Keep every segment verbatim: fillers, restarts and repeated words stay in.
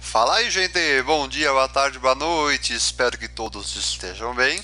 Fala aí, gente! Bom dia, boa tarde, boa noite. Espero que todos estejam bem.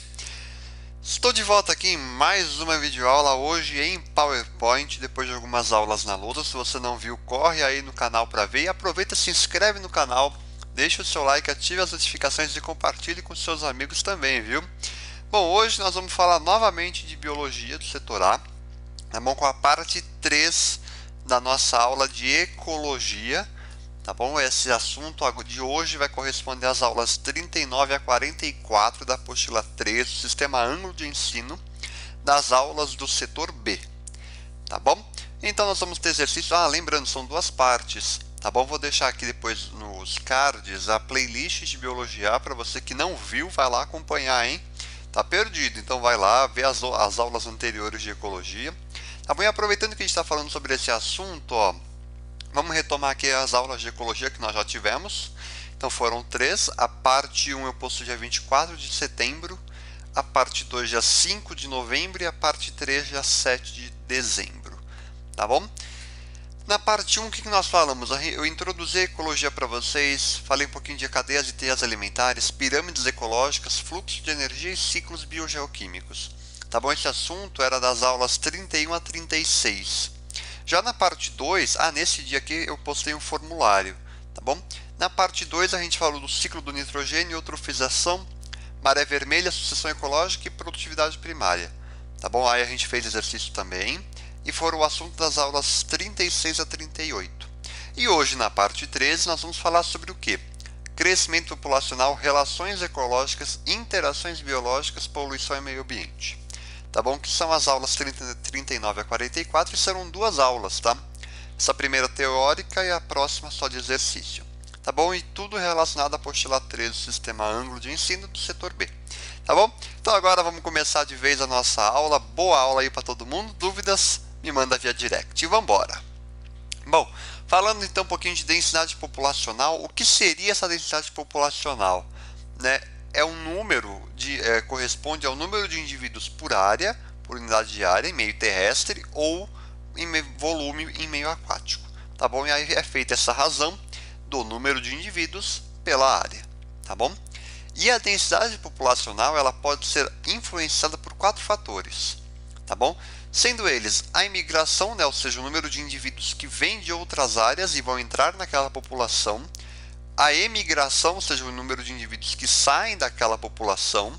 Estou de volta aqui em mais uma videoaula hoje em PowerPoint, depois de algumas aulas na lousa. Se você não viu, corre aí no canal para ver e aproveita, se inscreve no canal, deixa o seu like, ative as notificações e compartilhe com seus amigos também, viu? Bom, hoje nós vamos falar novamente de biologia do setor A, tá bom? Com a parte três da nossa aula de ecologia. Tá bom? Esse assunto de hoje vai corresponder às aulas trinta e nove a quarenta e quatro da apostila três, do Sistema Ângulo de Ensino, das aulas do setor B. Tá bom? Então nós vamos ter exercícios. Ah, lembrando, são duas partes. Tá bom? Vou deixar aqui depois nos cards a playlist de biologia para você que não viu, vai lá acompanhar, hein? Tá perdido, então vai lá ver as, as aulas anteriores de ecologia. Tá bom? E aproveitando que a gente está falando sobre esse assunto, ó. Vamos retomar aqui as aulas de ecologia que nós já tivemos. Então foram três. A parte um eu posto dia vinte e quatro de setembro, a parte dois dia cinco de novembro e a parte três dia sete de dezembro. Tá bom? Na parte um, o que nós falamos? Eu introduzi a ecologia para vocês, falei um pouquinho de cadeias e teias alimentares, pirâmides ecológicas, fluxo de energia e ciclos biogeoquímicos. Tá bom? Esse assunto era das aulas trinta e um a trinta e seis. Já na parte dois, ah, nesse dia aqui eu postei um formulário, tá bom? Na parte dois a gente falou do ciclo do nitrogênio, eutrofização, maré vermelha, sucessão ecológica e produtividade primária, tá bom? Aí a gente fez exercício também, e foram o assunto das aulas trinta e seis a trinta e oito. E hoje, na parte treze, nós vamos falar sobre o quê? Crescimento populacional, relações ecológicas, interações biológicas, poluição e meio ambiente. Tá bom? Que são as aulas trinta, trinta e nove a quarenta e quatro, e serão duas aulas, tá? Essa primeira teórica e a próxima só de exercício. Tá bom? E tudo relacionado à apostila três do Sistema Ângulo de Ensino do setor B. Tá bom? Então agora vamos começar de vez a nossa aula. Boa aula aí para todo mundo. Dúvidas? Me manda via direct. E vamos embora. Bom, falando então um pouquinho de densidade populacional, o que seria essa densidade populacional? Né? É um número, de, é, corresponde ao número de indivíduos por área, por unidade de área, em meio terrestre, ou em meio, volume em meio aquático. Tá bom? E aí é feita essa razão do número de indivíduos pela área. Tá bom? E a densidade populacional ela pode ser influenciada por quatro fatores. Tá bom? Sendo eles a imigração, né, ou seja, o número de indivíduos que vêm de outras áreas e vão entrar naquela população, a emigração, ou seja, o número de indivíduos que saem daquela população,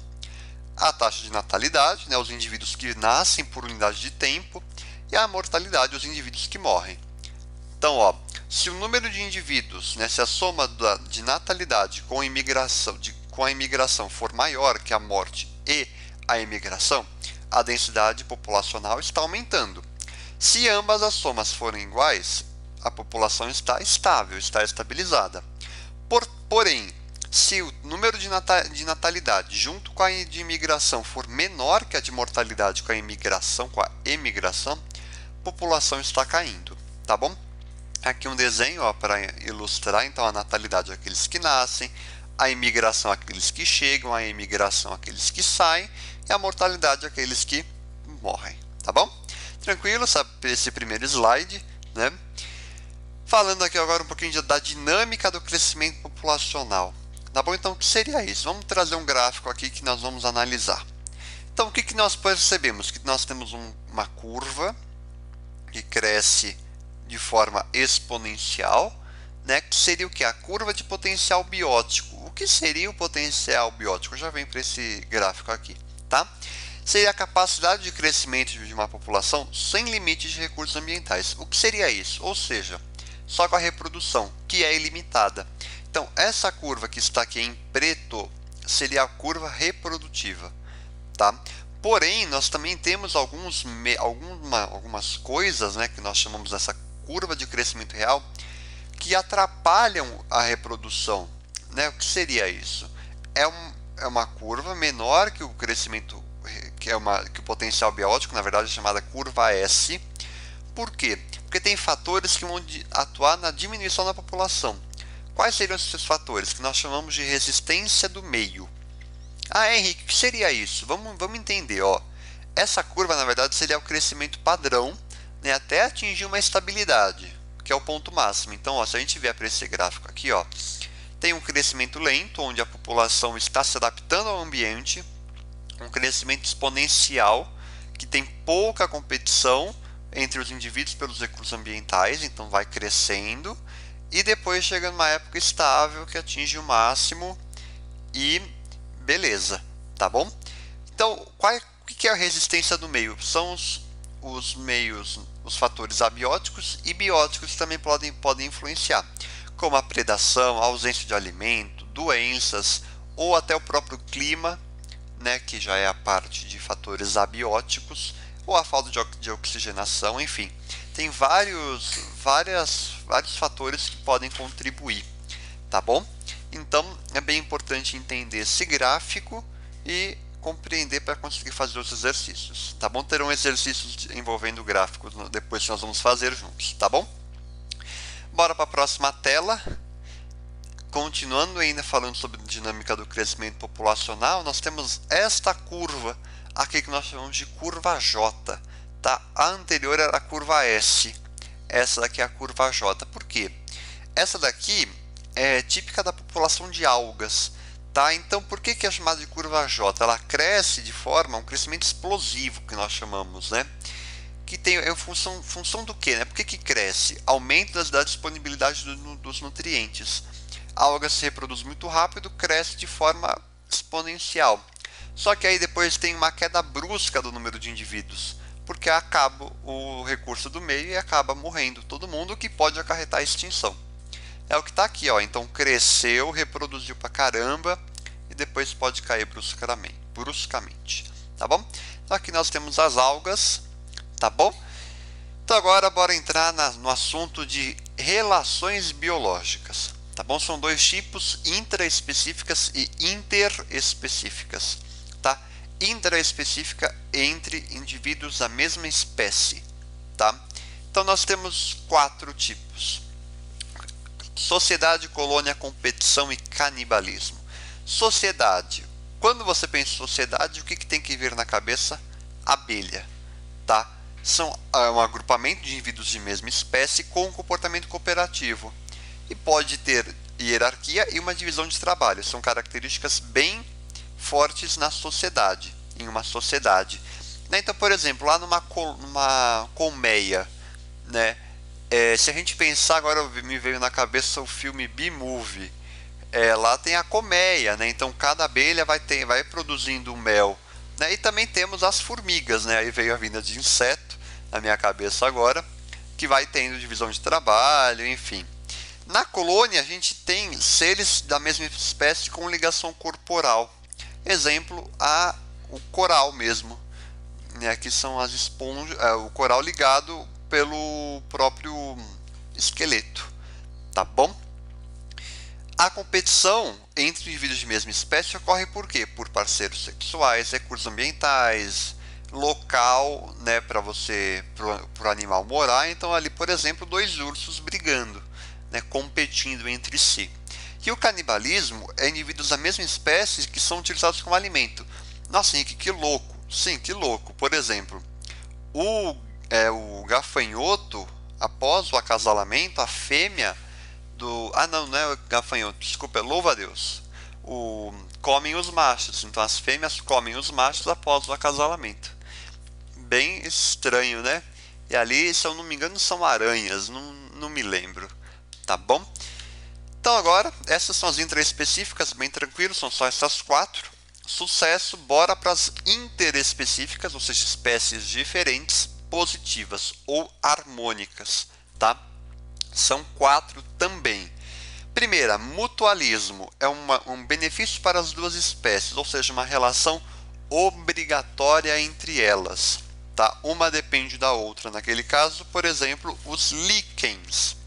a taxa de natalidade, né, os indivíduos que nascem por unidade de tempo, e a mortalidade, os indivíduos que morrem. Então, ó, se o número de indivíduos, né, se a soma da, de natalidade com a, imigração, de, com a imigração for maior que a morte e a imigração, a densidade populacional está aumentando. Se ambas as somas forem iguais, a população está estável, está estabilizada. Por, porém, se o número de, nata, de natalidade junto com a de imigração for menor que a de mortalidade com a imigração, com a emigração, a população está caindo, tá bom? Aqui um desenho para ilustrar, então, a natalidade aqueles que nascem, a imigração aqueles que chegam, a emigração aqueles que saem, e a mortalidade aqueles que morrem, tá bom? Tranquilo, sabe, esse primeiro slide, né? Falando aqui agora um pouquinho da dinâmica do crescimento populacional. Tá bom? Então, o que seria isso? Vamos trazer um gráfico aqui que nós vamos analisar. Então, o que, que nós percebemos? Que nós temos um, uma curva que cresce de forma exponencial, né? Que seria o que? A curva de potencial biótico. O que seria o potencial biótico? Eu já venho para esse gráfico aqui, tá? Seria a capacidade de crescimento de uma população sem limite de recursos ambientais. O que seria isso? Ou seja, só com a reprodução, que é ilimitada. Então, essa curva que está aqui em preto seria a curva reprodutiva, tá? Porém, nós também temos alguns, alguma, algumas coisas, né, que nós chamamos dessa curva de crescimento real, que atrapalham a reprodução, né? O que seria isso? É, um, é uma curva menor que o crescimento, que é uma, que o potencial biótico, na verdade é chamada curva S. Por quê? Porque tem fatores que vão atuar na diminuição da população. Quais seriam esses fatores? Que nós chamamos de resistência do meio. Ah, Henrique, o que seria isso? Vamos, vamos entender. Ó. Essa curva, na verdade, seria o crescimento padrão, né, até atingir uma estabilidade, que é o ponto máximo. Então, ó, se a gente vier para esse gráfico aqui, ó, Tem um crescimento lento, onde a população está se adaptando ao ambiente, um crescimento exponencial, que tem pouca competição entre os indivíduos pelos recursos ambientais, então vai crescendo, e depois chega numa época estável que atinge o máximo e beleza, tá bom? Então, qual, o que é a resistência do meio? São os, os meios, os fatores abióticos e bióticos também podem, podem influenciar, como a predação, a ausência de alimento, doenças ou até o próprio clima, né, que já é a parte de fatores abióticos, ou a falta de, de oxigenação, enfim. Tem vários, várias, vários fatores que podem contribuir, tá bom? Então, é bem importante entender esse gráfico e compreender para conseguir fazer os exercícios, tá bom? Terão exercícios envolvendo gráficos depois que nós vamos fazer juntos, tá bom? Bora para a próxima tela. Continuando ainda falando sobre a dinâmica do crescimento populacional, nós temos esta curva aqui que nós chamamos de curva J, tá? A anterior era a curva S, essa daqui é a curva J. Por quê? Essa daqui é típica da população de algas, tá? Então, por que que é chamada de curva J? Ela cresce de forma, um crescimento explosivo, que nós chamamos, né? Que tem é função, função do quê, né? Por que que cresce? Aumento da disponibilidade do, dos nutrientes. A alga se reproduz muito rápido, cresce de forma exponencial. Só que aí depois tem uma queda brusca do número de indivíduos, porque acaba o recurso do meio e acaba morrendo todo mundo, o que pode acarretar a extinção. É o que está aqui, ó. Então cresceu, reproduziu pra caramba e depois pode cair bruscamente, bruscamente, tá bom? Então aqui nós temos as algas, tá bom? Então agora bora entrar na, no assunto de relações biológicas, tá bom? São dois tipos, intraespecíficas e interespecíficas, tá? Intraespecífica entre indivíduos da mesma espécie, tá? Então nós temos quatro tipos: sociedade, colônia, competição e canibalismo. Sociedade. Quando você pensa em sociedade, o que, que tem que vir na cabeça? Abelha, tá? São é um agrupamento de indivíduos de mesma espécie com um comportamento cooperativo. E pode ter hierarquia e uma divisão de trabalho. São características bem fortes na sociedade, em uma sociedade. Então, por exemplo, lá numa, numa colmeia, né? É, se a gente pensar, agora me veio na cabeça o filme Bee-Movie. É, lá tem a colmeia, né? Então cada abelha vai, ter, vai produzindo mel, né? E também temos as formigas, né? Aí veio a vinda de inseto na minha cabeça agora, que vai tendo divisão de trabalho, enfim. Na colônia a gente tem seres da mesma espécie com ligação corporal. Exemplo, a, o coral mesmo, né? Que são as esponjas, é, o coral ligado pelo próprio esqueleto, tá bom? A competição entre indivíduos de mesma espécie ocorre por quê? Por parceiros sexuais, recursos ambientais, local, né, para você, para o animal morar. Então ali, por exemplo, dois ursos brigando, né, competindo entre si. E o canibalismo é indivíduos da mesma espécie que são utilizados como alimento. Nossa, Henrique, que louco! Sim, que louco! Por exemplo, o, é, o gafanhoto, após o acasalamento, a fêmea do... Ah, não, não é o gafanhoto, desculpa, é louva a Deus. O, comem os machos, então as fêmeas comem os machos após o acasalamento. Bem estranho, né? E ali, se eu não me engano, são aranhas, não, não me lembro, tá bom? Então agora, essas são as intraespecíficas, bem tranquilo, são só essas quatro. Sucesso, bora para as interespecíficas, ou seja, espécies diferentes, positivas ou harmônicas, tá? São quatro também. Primeira, mutualismo, é uma, um benefício para as duas espécies, ou seja, uma relação obrigatória entre elas, tá? Uma depende da outra. Naquele caso, por exemplo, os líquens.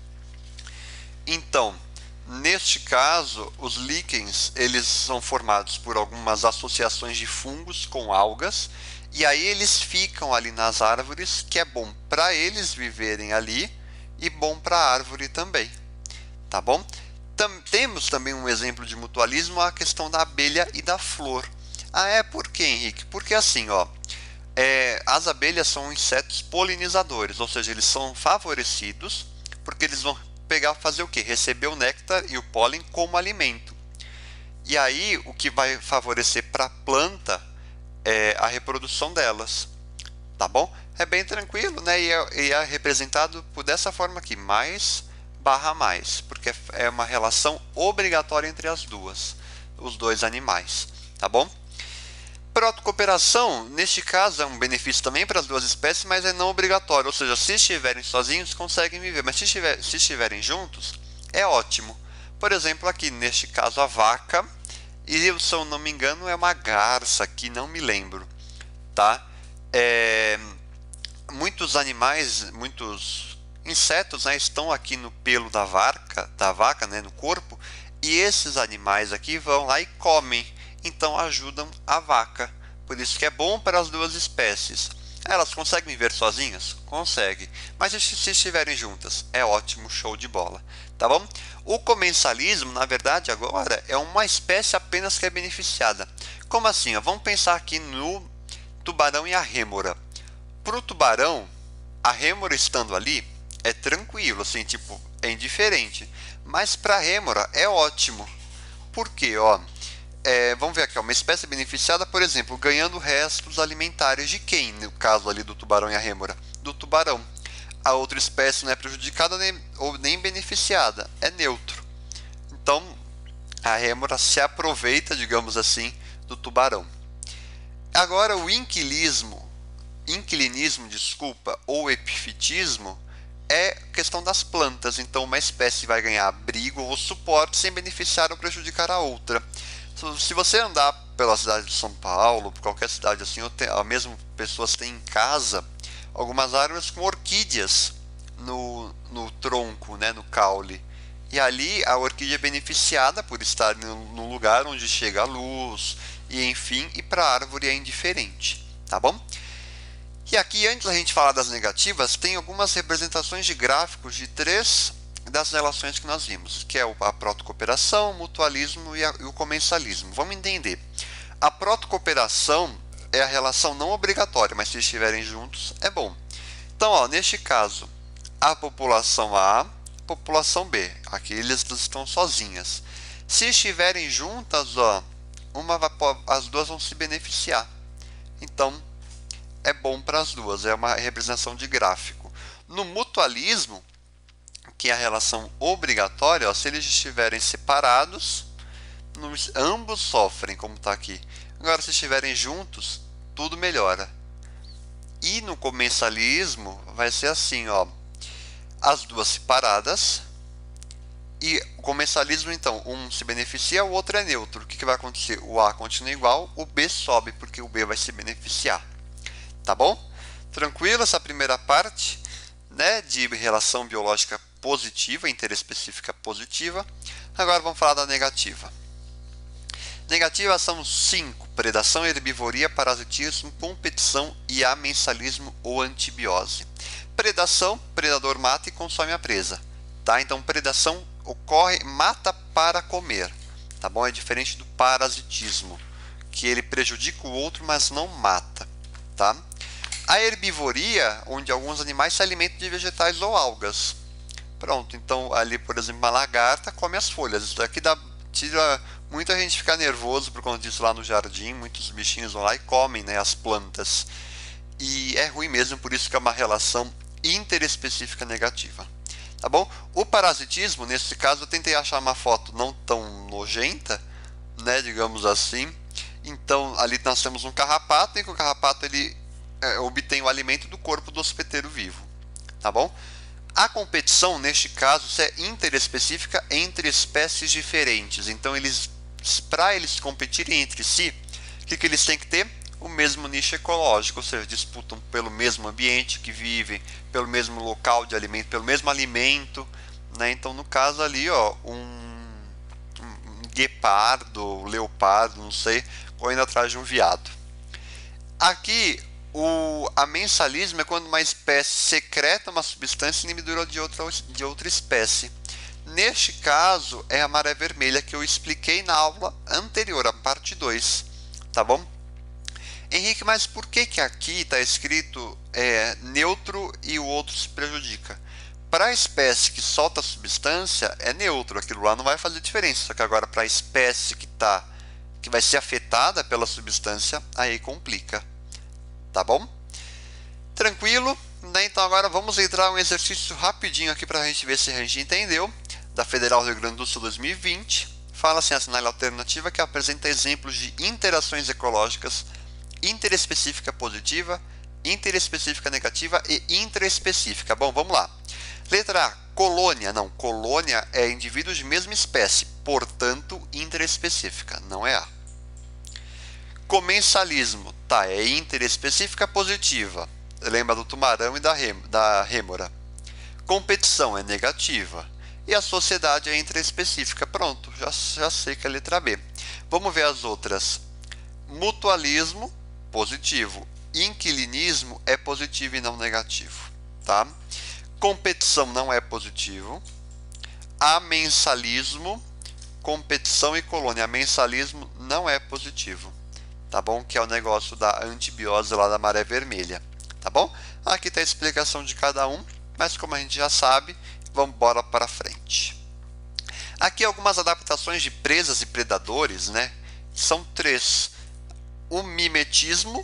Então, neste caso, os líquens, eles são formados por algumas associações de fungos com algas, e aí eles ficam ali nas árvores, que é bom para eles viverem ali e bom para a árvore também, tá bom? Tam, temos também um exemplo de mutualismo, a questão da abelha e da flor. Ah, é por quê, Henrique? Porque assim, ó, é, as abelhas são insetos polinizadores, ou seja, eles são favorecidos porque eles vão pegar, fazer o que? Receber o néctar e o pólen como alimento. E aí o que vai favorecer para a planta é a reprodução delas, tá bom? É bem tranquilo, né? E é, e é representado por dessa forma aqui, mais barra mais, porque é uma relação obrigatória entre as duas, os dois animais, tá bom? Protocooperação, neste caso, é um benefício também para as duas espécies, mas é não obrigatório, ou seja, se estiverem sozinhos, conseguem viver, mas se, estiver, se estiverem juntos, é ótimo. Por exemplo, aqui, neste caso, a vaca, e se eu não me engano, é uma garça, que não me lembro, tá? É, muitos animais, muitos insetos, né, estão aqui no pelo da vaca, da vaca, né, no corpo, e esses animais aqui vão lá e comem, então ajudam a vaca. Por isso que é bom para as duas espécies. Elas conseguem viver sozinhas? Conseguem. Mas se estiverem juntas, é ótimo, show de bola. Tá bom? O comensalismo, na verdade, agora é uma espécie apenas que é beneficiada. Como assim? Ó? Vamos pensar aqui no tubarão e a rêmora. Para o tubarão, a rêmora estando ali é tranquilo, assim, tipo, é indiferente. Mas para a rêmora é ótimo. Por quê? Ó, é, vamos ver aqui, ó, uma espécie beneficiada, por exemplo, ganhando restos alimentares de quem? No caso ali do tubarão e a rêmora, do tubarão. A outra espécie não é prejudicada nem, ou nem beneficiada, é neutro. Então, a rêmora se aproveita, digamos assim, do tubarão. Agora, o inquilismo, inclinismo, desculpa, ou epifitismo, é questão das plantas. Então, uma espécie vai ganhar abrigo ou suporte sem beneficiar ou prejudicar a outra. Se você andar pela cidade de São Paulo, por qualquer cidade assim, ou tem, mesmo pessoas têm em casa algumas árvores com orquídeas no, no tronco, né, no caule. E ali a orquídea é beneficiada por estar num lugar onde chega a luz, e enfim, e para a árvore é indiferente, tá bom? E aqui, antes da gente falar das negativas, tem algumas representações de gráficos de três das relações que nós vimos, que é a protocooperação, o mutualismo e, a, e o comensalismo. Vamos entender. A protocooperação é a relação não obrigatória, mas se estiverem juntos é bom. Então, ó, neste caso, a população A, a população B, aqui eles estão sozinhas. Se estiverem juntas, ó, uma, as duas vão se beneficiar. Então, é bom para as duas, é uma representação de gráfico. No mutualismo, que é a relação obrigatória, ó, se eles estiverem separados, ambos sofrem, como está aqui. Agora, se estiverem juntos, tudo melhora. E no comensalismo, vai ser assim, ó, as duas separadas, e o comensalismo, então, um se beneficia, o outro é neutro. O que, que vai acontecer? O A continua igual, o B sobe, porque o B vai se beneficiar. Tá bom? Tranquilo essa primeira parte, né, de relação biológica positiva, interespecífica positiva. Agora vamos falar da negativa. Negativas são cinco: predação, herbivoria, parasitismo, competição e amensalismo ou antibiose. Predação, predador mata e consome a presa. Tá? Então, predação ocorre, mata para comer. Tá bom? É diferente do parasitismo, que ele prejudica o outro, mas não mata. Tá? A herbivoria, onde alguns animais se alimentam de vegetais ou algas. Pronto, então ali, por exemplo, uma lagarta come as folhas. Isso daqui dá, tira muita gente ficar nervoso por conta disso lá no jardim. Muitos bichinhos vão lá e comem, né, as plantas. E é ruim mesmo, por isso que é uma relação interespecífica negativa. Tá bom? O parasitismo, nesse caso, eu tentei achar uma foto não tão nojenta, né, digamos assim. Então, ali nós temos um carrapato, e que o carrapato ele é, obtém o alimento do corpo do hospedeiro vivo. Tá bom? A competição, neste caso, é interespecífica entre espécies diferentes. Então, eles, para eles competirem entre si, o que, que eles têm que ter? O mesmo nicho ecológico, ou seja, disputam pelo mesmo ambiente que vivem, pelo mesmo local de alimento, pelo mesmo alimento, né? Então, no caso ali, ó, um, um guepardo, leopardo, não sei, correndo atrás de um veado. Aqui, o amensalismo é quando uma espécie secreta uma substância inibidora de outra, de outra espécie. Neste caso, é a maré vermelha que eu expliquei na aula anterior, a parte dois, tá bom? Henrique, mas por que que aqui está escrito é, neutro e o outro se prejudica? para a espécie que solta a substância, é neutro, aquilo lá não vai fazer diferença. Só que agora para a espécie que tá, que vai ser afetada pela substância, aí complica. Tá bom? Tranquilo? Né? Então agora vamos entrar um exercício rapidinho aqui para a gente ver se a gente entendeu. Da Federal Rio Grande do Sul dois mil e vinte. Fala assim, assinale a alternativa que apresenta exemplos de interações ecológicas interespecífica positiva, interespecífica negativa e intraespecífica. Bom, vamos lá. Letra A, colônia. Não, colônia é indivíduos de mesma espécie, portanto, intraespecífica, não é A. Comensalismo, tá, é interespecífica positiva. Lembra do tubarão e da, rem, da rêmora. Competição é negativa. E a sociedade é intraespecífica. Pronto, já, já sei que é a letra B. Vamos ver as outras. Mutualismo, positivo. Inquilinismo é positivo e não negativo. Tá? Competição não é positivo. Amensalismo, competição e colônia. Amensalismo não é positivo. Tá bom? Que é o negócio da antibiose lá da maré vermelha. Tá bom? Aqui está a explicação de cada um, mas como a gente já sabe, vamos embora para frente. Aqui algumas adaptações de presas e predadores, né? São três: o mimetismo,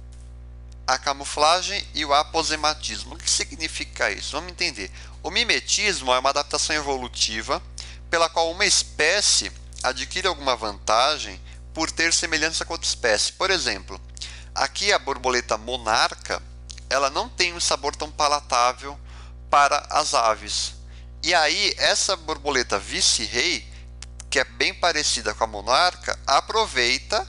a camuflagem e o aposematismo. O que significa isso? Vamos entender. O mimetismo é uma adaptação evolutiva pela qual uma espécie adquire alguma vantagem por ter semelhança com outra espécie. Por exemplo, aqui a borboleta monarca, ela não tem um sabor tão palatável para as aves. E aí, essa borboleta vice-rei, que é bem parecida com a monarca, aproveita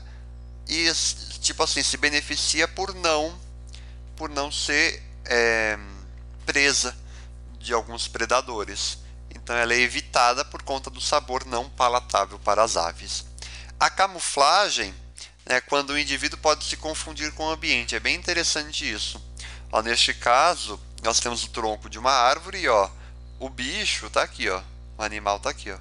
e, tipo assim, se beneficia por não, por não ser é, presa de alguns predadores. Então, ela é evitada por conta do sabor não palatável para as aves. A camuflagem é quando o indivíduo pode se confundir com o ambiente. É bem interessante isso. Ó, neste caso, nós temos o tronco de uma árvore e ó, o bicho está aqui, ó, o animal está aqui, ó.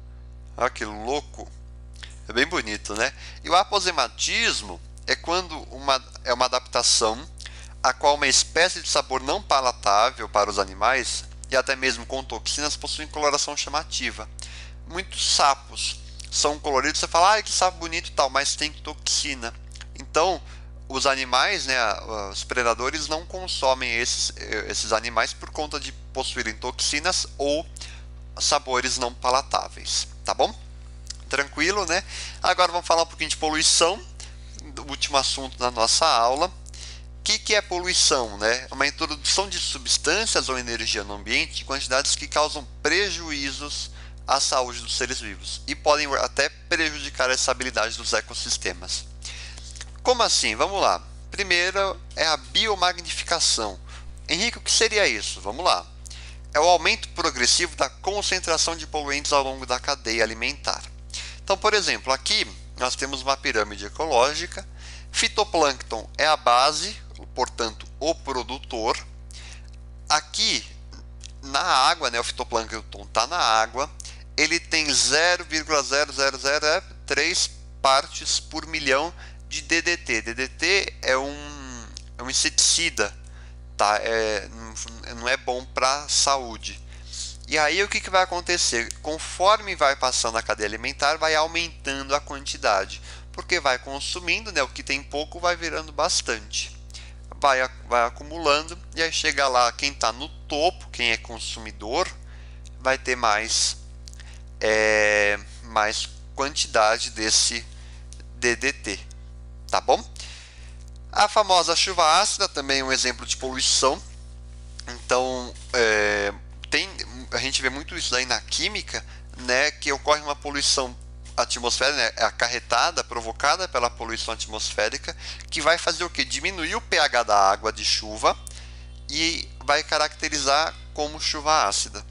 Olha que louco. É bem bonito, né? E o aposematismo é quando uma, é uma adaptação a qual uma espécie de sabor não palatável para os animais e até mesmo com toxinas possuem coloração chamativa. Muitos sapos são coloridos, você fala, ah, que sapo bonito e tal, mas tem toxina. Então, os animais, né, os predadores não consomem esses, esses animais por conta de possuírem toxinas ou sabores não palatáveis, tá bom? Tranquilo, né? Agora vamos falar um pouquinho de poluição, o último assunto da nossa aula. O que, que é poluição, né? É uma introdução de substâncias ou energia no ambiente em quantidades que causam prejuízos à saúde dos seres vivos e podem até prejudicar a estabilidade dos ecossistemas. Como assim? Vamos lá. Primeiro é a biomagnificação. Henrique, o que seria isso? Vamos lá. É o aumento progressivo da concentração de poluentes ao longo da cadeia alimentar. Então, por exemplo, aqui nós temos uma pirâmide ecológica. Fitoplâncton é a base, portanto, o produtor. Aqui na água, né, o fitoplâncton está na água, ele tem zero vírgula zero zero zero três partes por milhão de D D T. D D T é um, é um inseticida, tá? É, não é bom para a saúde. E aí o que, que vai acontecer? Conforme vai passando a cadeia alimentar, vai aumentando a quantidade, porque vai consumindo, né? O que tem pouco vai virando bastante. Vai, vai acumulando, e aí chega lá quem está no topo, quem é consumidor, vai ter mais, é, mais quantidade desse D D T. Tá bom? A famosa chuva ácida também é um exemplo de poluição. Então, é, tem, a gente vê muito isso daí na química, né, que ocorre uma poluição atmosférica, né, acarretada, provocada pela poluição atmosférica, que vai fazer o quê? Diminuir o pH da água de chuva e vai caracterizar como chuva ácida.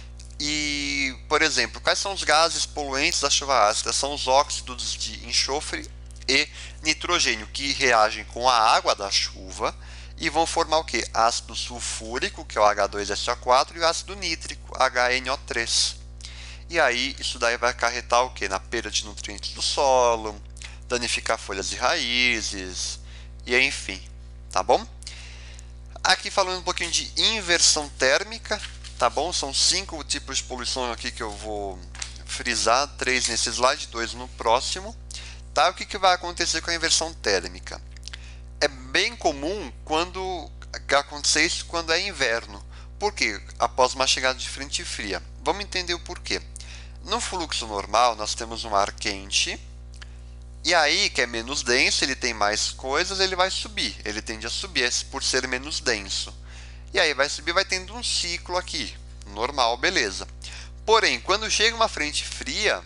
E, por exemplo, quais são os gases poluentes da chuva ácida? São os óxidos de enxofre e nitrogênio, que reagem com a água da chuva e vão formar o que? Ácido sulfúrico, que é o H dois S O quatro, e o ácido nítrico, H N O três. E aí, isso daí vai acarretar o que? Na perda de nutrientes do solo, danificar folhas e raízes, e enfim, tá bom? Aqui falando um pouquinho de inversão térmica, tá bom? São cinco tipos de poluição aqui que eu vou frisar, três nesse slide, dois no próximo. Tá? O que, que vai acontecer com a inversão térmica? É bem comum quando acontecer isso quando é inverno. Por quê? Após uma chegada de frente fria. Vamos entender o porquê. No fluxo normal, nós temos um ar quente, e aí, que é menos denso, ele tem mais coisas, ele vai subir. Ele tende a subir por ser menos denso. E aí vai subir, vai tendo um ciclo aqui. Normal, beleza. Porém, quando chega uma frente fria,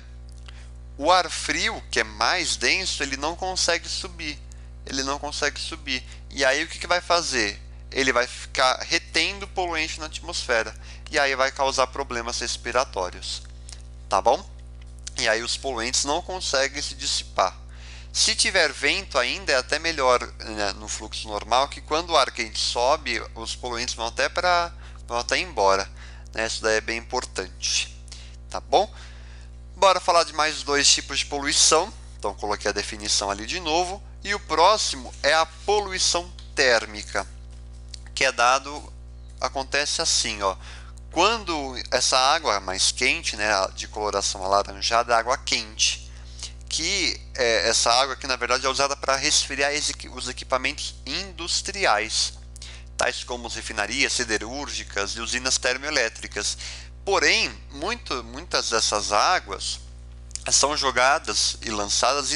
o ar frio, que é mais denso, ele não consegue subir. Ele não consegue subir. E aí o que, que vai fazer? Ele vai ficar retendo poluente na atmosfera. E aí vai causar problemas respiratórios. Tá bom? E aí os poluentes não conseguem se dissipar. Se tiver vento ainda é até melhor, né, no fluxo normal, que quando o ar quente sobe, os poluentes vão até para vão até embora, né? Isso daí é bem importante. Tá bom? Bora falar de mais dois tipos de poluição. Então coloquei a definição ali de novo. E o próximo é a poluição térmica, que é dado, acontece assim, ó. Quando essa água mais quente, né, de coloração alaranjada, é água quente, que é, essa água aqui na verdade é usada para resfriar os equipamentos industriais, tais como as refinarias siderúrgicas e usinas termoelétricas. Porém, muito, muitas dessas águas são jogadas e lançadas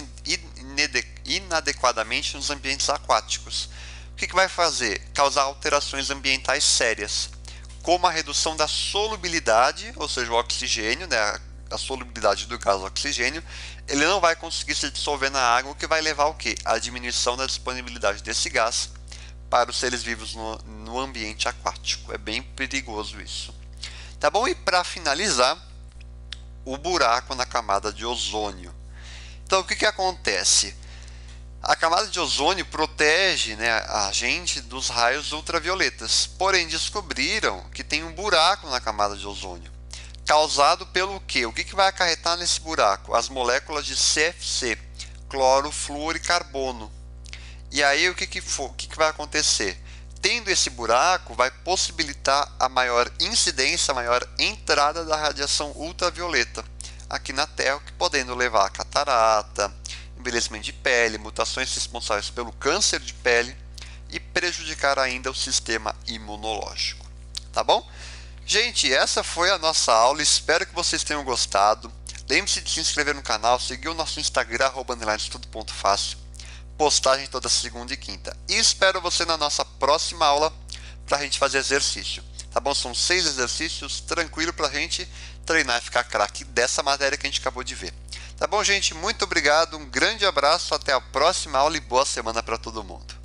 inadequadamente nos ambientes aquáticos. O que, que vai fazer? Causar alterações ambientais sérias, como a redução da solubilidade, ou seja, o oxigênio, né, a solubilidade do gás oxigênio, ele não vai conseguir se dissolver na água, o que vai levar ao quê? A diminuição da disponibilidade desse gás para os seres vivos no, no ambiente aquático. É bem perigoso isso. Tá bom? E para finalizar, o buraco na camada de ozônio. Então, o que, que acontece? A camada de ozônio protege, né, a gente dos raios ultravioletas. Porém, descobriram que tem um buraco na camada de ozônio. Causado pelo quê? O que, que vai acarretar nesse buraco? As moléculas de C F C, cloro, flúor e carbono. E aí, o que, que, for, o que, que vai acontecer? Tendo esse buraco, vai possibilitar a maior incidência, a maior entrada da radiação ultravioleta aqui na Terra, podendo levar a catarata, envelhecimento de pele, mutações responsáveis pelo câncer de pele e prejudicar ainda o sistema imunológico. Tá bom? Gente, essa foi a nossa aula, espero que vocês tenham gostado. Lembre-se de se inscrever no canal, seguir o nosso Instagram, arroba estudo ponto fácil, postagem toda segunda e quinta. E espero você na nossa próxima aula para a gente fazer exercício. Tá bom? São seis exercícios, tranquilo para a gente treinar e ficar craque dessa matéria que a gente acabou de ver. Tá bom, gente? Muito obrigado, um grande abraço, até a próxima aula e boa semana para todo mundo.